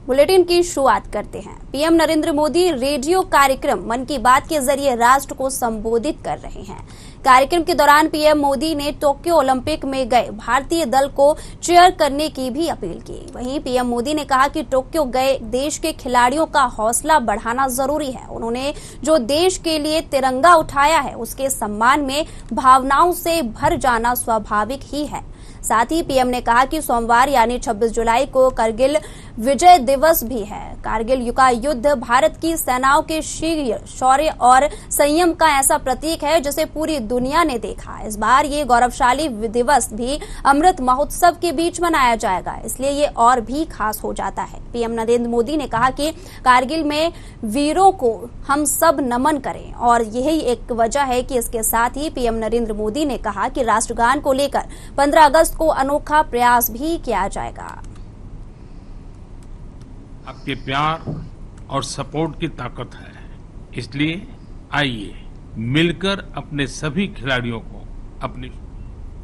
Bulletin की शुरुआत करते हैं। पीएम नरेंद्र मोदी रेडियो कार्यक्रम मन की बात के जरिए राष्ट्र को संबोधित कर रहे हैं। कार्यक्रम के दौरान पीएम मोदी ने टोक्यो ओलंपिक में गए भारतीय दल को चीयर करने की भी अपील की। वहीं पीएम मोदी ने कहा कि टोक्यो गए देश के खिलाड़ियों का हौसला बढ़ाना जरूरी है। उन्होंने जो देश के लिए तिरंगा उठाया है उसके सम्मान में भावनाओं से भर जाना स्वाभाविक ही है। साथ ही पीएम ने कहा कि सोमवार यानी 26 जुलाई को करगिल विजय दिवस भी है। कारगिल का युद्ध भारत की सेनाओं के शौर्य और संयम का ऐसा प्रतीक है जिसे पूरी दुनिया ने देखा। इस बार ये गौरवशाली दिवस भी अमृत महोत्सव के बीच मनाया जाएगा, इसलिए ये और भी खास हो जाता है। पीएम नरेंद्र मोदी ने कहा कि कारगिल में वीरों को हम सब नमन करें और यही एक वजह है कि इसके साथ ही पीएम नरेंद्र मोदी ने कहा कि राष्ट्रगान को लेकर 15 अगस्त को अनोखा प्रयास भी किया जाएगा। आपके प्यार और सपोर्ट की ताकत है, इसलिए आइए मिलकर अपने सभी खिलाड़ियों को अपनी